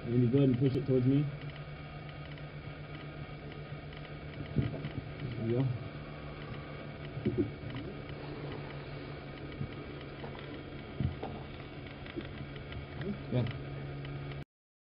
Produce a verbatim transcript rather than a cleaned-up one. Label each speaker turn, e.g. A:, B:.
A: Andy, go ahead and push it towards me. There you go.